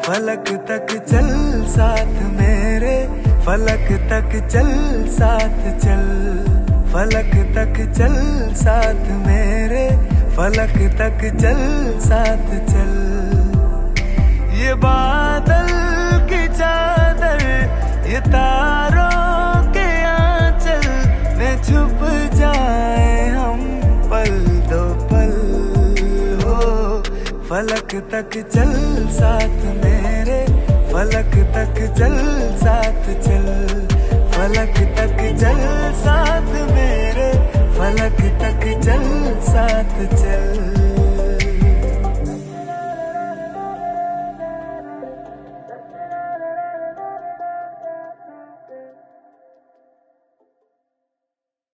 फलक तक चल साथ मेरे, फलक तक चल साथ चल, फलक तक चल साथ मेरे, फलक तक चल साथ चल। ये बादल की चादर, ये तारों के आंचल में छुप जाए हम पल दो पल हो। फलक तक चल साथ मेरे, फलक तक चल साथ चल, फलक तक चल साथ मेरे, फलक तक चल साथ चल।